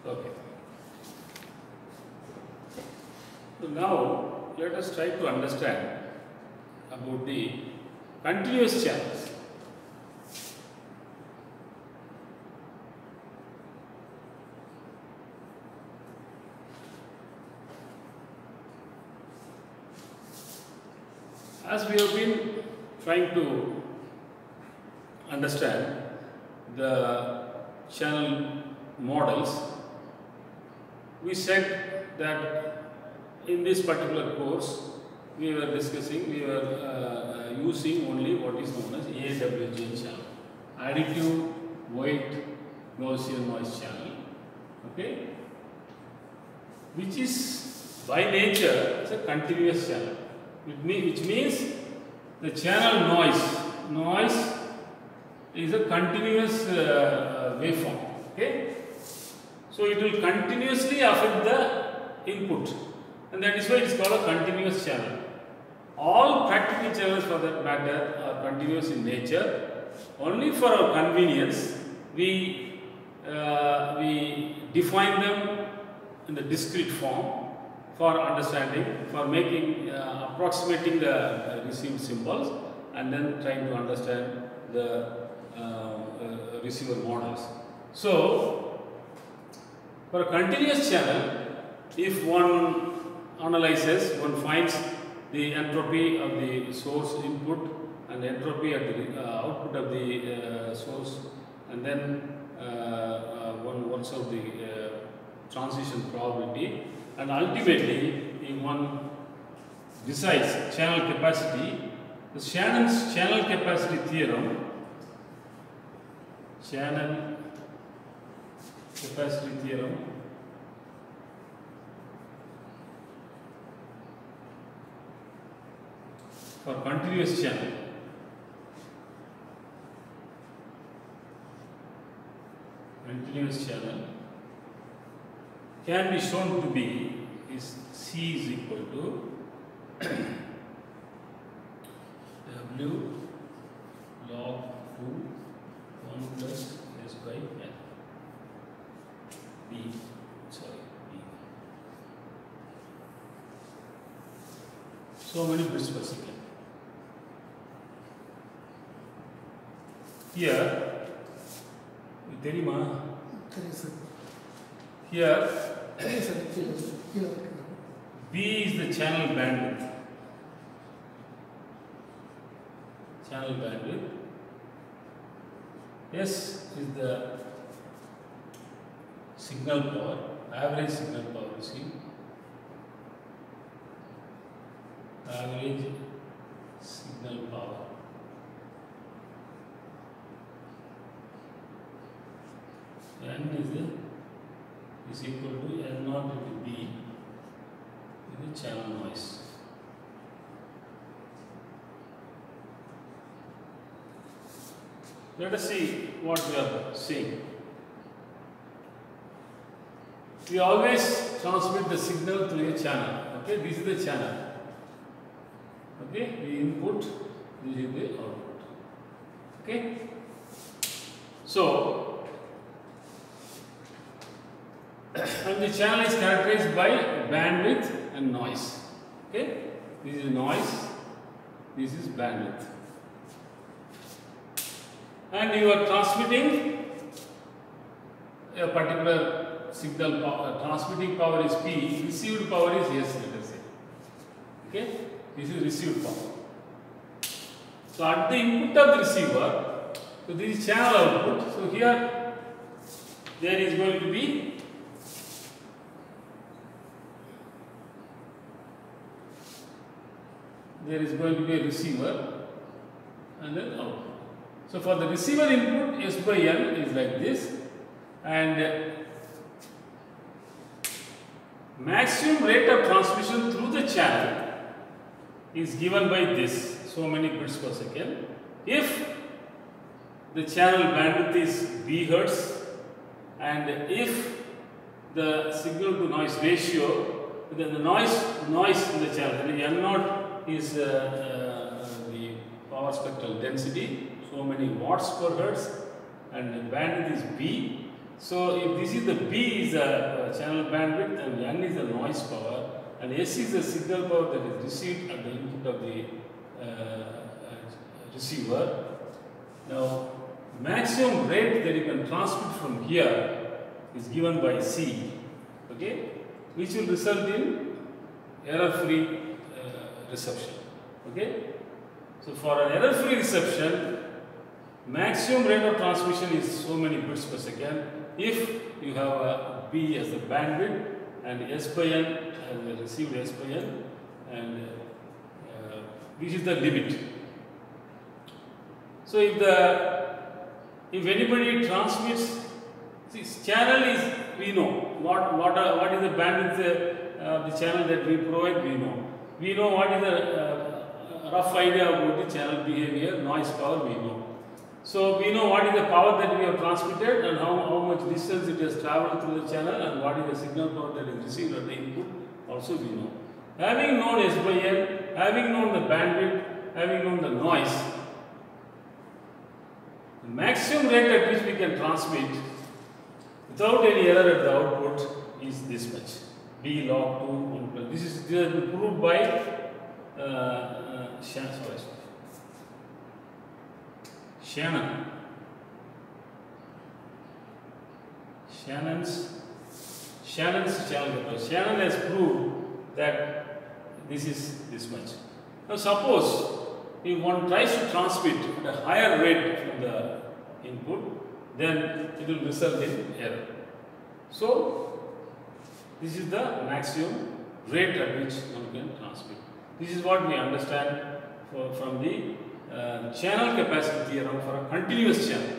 Okay. So now let us try to understand about the continuous channels. As we have been trying to understand the channel models, we said that in this particular course we were using only what is known as AWG channel, additive white Gaussian noise channel, okay, which is by nature is a continuous channel, which means the channel noise is a continuous waveform, okay. So it will continuously affect the input, and that is why it is called a continuous channel. All practical channels for that matter are continuous in nature. Only for our convenience we define them in the discrete form for understanding, for making approximating the received symbols, and then trying to understand the receiver models. So for a continuous channel, if one analyzes, one finds the entropy of the source input and the entropy of the output of the source, and then one works out the transition probability, and ultimately if one decides channel capacity, the Shannon's channel capacity theorem, for continuous channel can be shown to be is C is equal to W log 2 1 plus S by N. B. So many bits per second. Here, here B is the channel bandwidth. S is the signal power, average signal power received. Average signal power. N is equal to N0 into B is the channel noise. Let us see what we are seeing. We always transmit the signal through a channel. Okay, this is the channel. Okay, the input, this is the output. Okay, so and the channel is characterized by bandwidth and noise. Okay, this is noise, this is bandwidth, and you are transmitting a particular signal power. Transmitting power is P, received power is S, let us say. Okay, this is received power. So at the input of the receiver, so this is channel output. So here there is going to be a receiver and then output. So for the receiver input, S by N is like this, and maximum rate of transmission through the channel is given by this, so many bits per second. If the channel bandwidth is B hertz, and if the signal to noise ratio, the noise in the channel, the N0 is the power spectral density, so many watts per hertz, and the bandwidth is B, So if this is the B is the channel bandwidth and N is the noise power and S is the signal power that is received at the input of the receiver. Now maximum rate that you can transmit from here is given by C, okay, which will result in error-free reception. Okay. So for an error-free reception, maximum rate of transmission is so many bits per second. If you have a B as the bandwidth and S by N as the received S by N, and this is the limit. So if anybody transmits, this channel is, we know what is the bandwidth of the channel that we provide, we know. We know what is the rough idea about the channel behavior, noise power, we know. So we know what is the power that we have transmitted and how much distance it has traveled through the channel and what is the signal power that is received at the input, also we know. Having known S by N, having known the bandwidth, having known the noise, the maximum rate at which we can transmit without any error at the output is this much. B log 2 1 plus. This is proved by Shannon. Shannon's channel capacity. Shannon has proved that this is this much. Now suppose if one tries to transmit at a higher rate from the input, then it will result in error. So this is the maximum rate at which one can transmit. This is what we understand from the channel capacity theorem for a continuous channel.